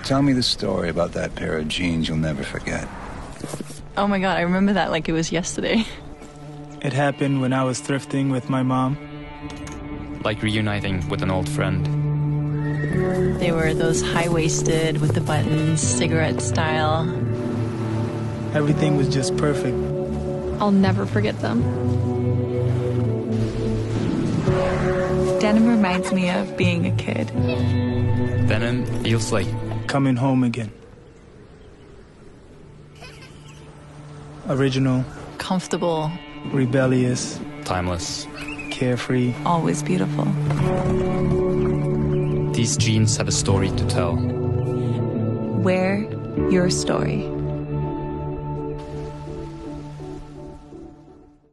Tell me the story about that pair of jeans you'll never forget. Oh my God, I remember that like it was yesterday. It happened when I was thrifting with my mom. Like reuniting with an old friend. They were those high-waisted with the buttons, cigarette style. Everything was just perfect. I'll never forget them. Denim reminds me of being a kid. Denim feels like Coming home again. Original, Comfortable. rebellious, timeless. carefree. Always beautiful. These jeans have a story to tell. Wear your story.